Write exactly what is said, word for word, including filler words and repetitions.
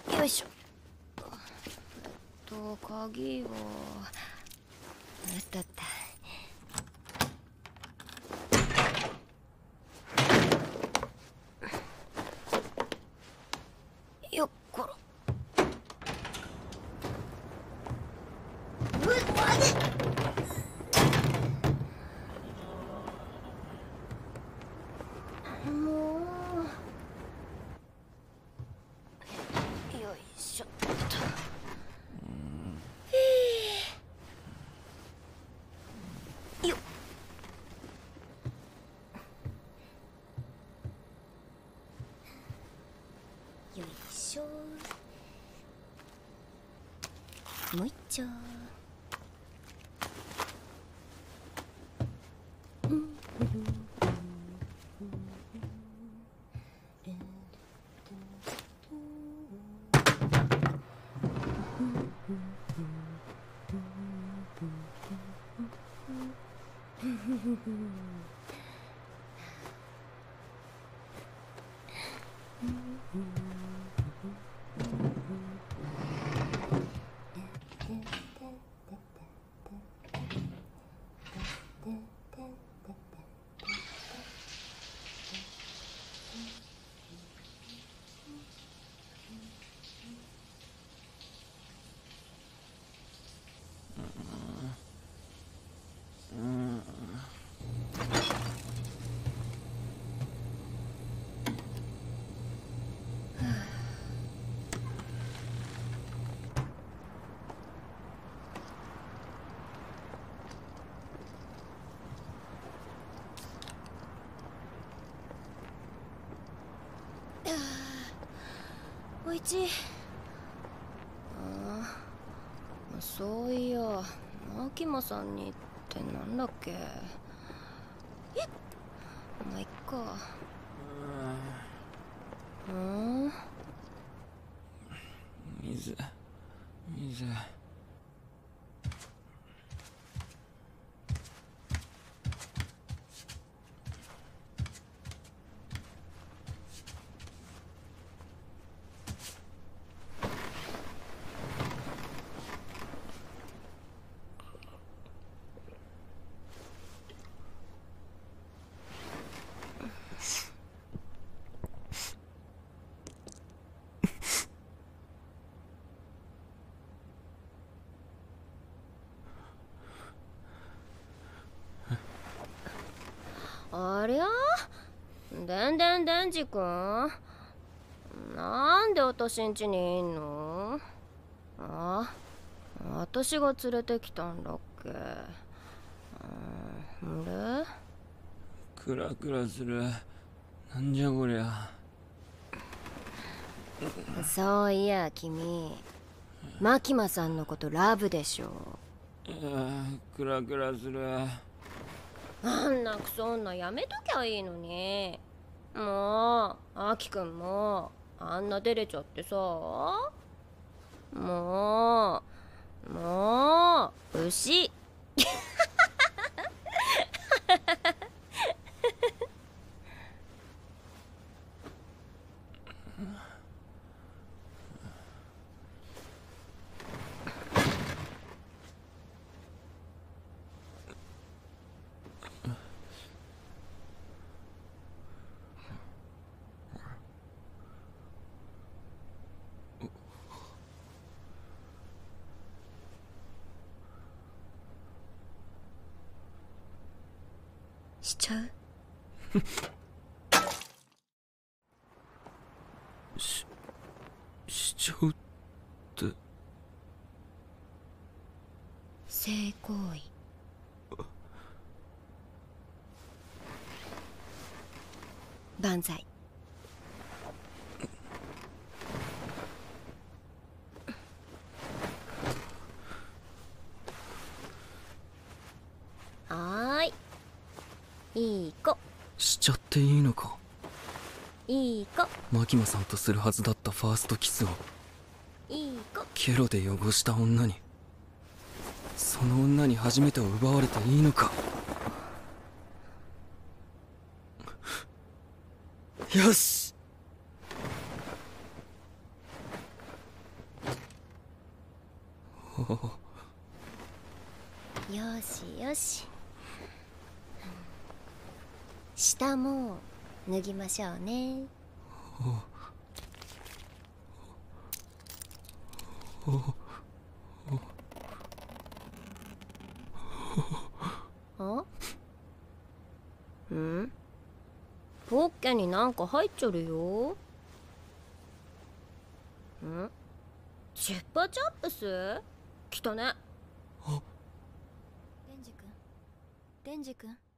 よいしょ。えっと鍵をあったあった。よっこら。うっ、待て。もう。よいしょっと。よっ。よいしょ。もう一丁。おいち。ああ、そういやマキマさんにってなんだっけ。えっ、まあいっか。うん、 水水。 ありゃ、でんでんでんじくん、なんで私ん家にいんの。ああ、私が連れてきたんだっけ。んでクラクラする。なんじゃこりゃ。 そういや君、マキマさんのことラブでしょ。 クラクラする。 あんなクソ女やめときゃいいのに。もうアキくんもあんな照れちゃってさ。もうもう牛。しちゃう。 ししちゃうって。 性行為。万歳。はーい、いい子。 しちゃっていいのか。 いい子。 マキマさんとするはずだったファーストキスをいい子。 ケロで汚した女に、その女に初めてを奪われていいのか。よし。 よしよし。下も脱ぎましょうね。あ？ん？ポッケになんか入っちょるよ。ん？チュッパチャップス？来たね。 デンジ君、デンジ君。